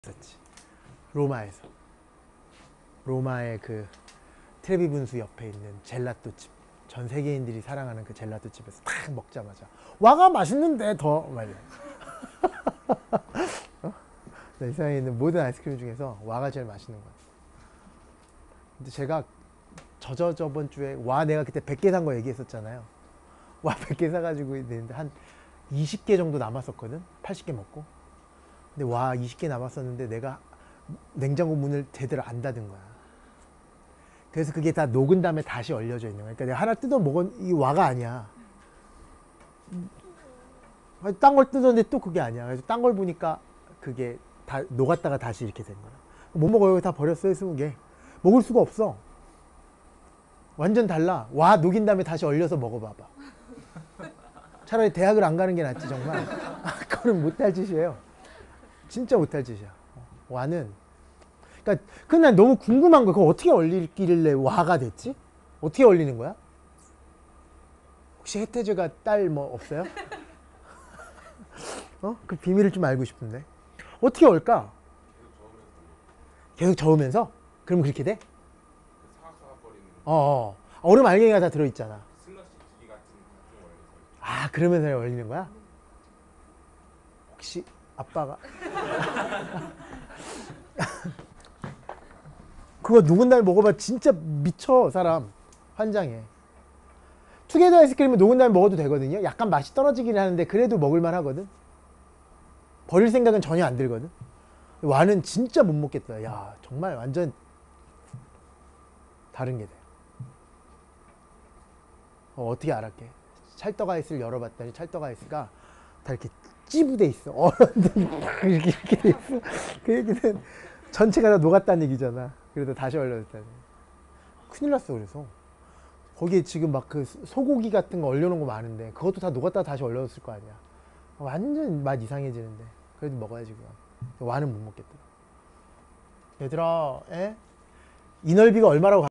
있었지. 로마에서. 로마의 그 트레비 분수 옆에 있는 젤라또 집. 전 세계인들이 사랑하는 그 젤라또 집에서 딱 먹자마자 와가 맛있는데 더 말이야. 이 세상에 있는 모든 아이스크림 중에서 와가 제일 맛있는 거야. 근데 제가 저번 주에 와 내가 그때 100개 산 거 얘기했었잖아요. 와 100개 사가지고 있는데 한 20개 정도 남았었거든. 80개 먹고. 근데 와 20개 남았었는데 내가 냉장고 문을 제대로 안 닫은 거야. 그래서 그게 다 녹은 다음에 다시 얼려져 있는 거야. 그러니까 내가 하나 뜯어 먹은 이 와가 아니야. 딴 걸 뜯었는데 또 그게 아니야. 그래서 딴 걸 보니까 그게 다 녹았다가 다시 이렇게 된 거야. 못 먹어요. 다 버렸어요. 20개. 먹을 수가 없어. 완전 달라. 와 녹인 다음에 다시 얼려서 먹어봐봐. 차라리 대학을 안 가는 게 낫지 정말. 그거는 못할 짓이에요. 진짜 못할 짓이야. 와는 그러니까 근데 난 너무 궁금한 거야. 그거 어떻게 얼리길래 와가 됐지? 어떻게 얼리는 거야? 혹시 혜태즈가 딸 뭐 없어요? 그 비밀을 좀 알고 싶은데 어떻게 얼까? 계속 저으면서? 그럼 그렇게 돼? 얼음 알갱이가 다 들어있잖아. 아 그러면서 얼리는 거야? 혹시 아빠가 그거 녹은 다음에 먹어봐. 진짜 미쳐 사람. 환장해. 투게더 아이스크림은 녹은 다음에 먹어도 되거든요. 약간 맛이 떨어지긴 하는데 그래도 먹을만 하거든. 버릴 생각은 전혀 안 들거든. 와는 진짜 못 먹겠다. 야 정말 완전 다른 게 돼. 어떻게 알았게? 찰떡 아이스를 열어봤더니 찰떡 아이스가 다 이렇게 찌부돼 있어. 얼었는데 이렇게 돼 있어. 그 얘기는 전체가 다 녹았다는 얘기잖아. 그래도 다시 얼려졌다니. 큰일 났어. 그래서 거기에 지금 막 그 소고기 같은 거 얼려놓은 거 많은데 그것도 다 녹았다가 다시 얼려졌을 거 아니야. 완전 맛 이상해지는데 그래도 먹어야지 그거. 와는 못 먹겠더라. 얘들아, 에? 이 넓이가 얼마라고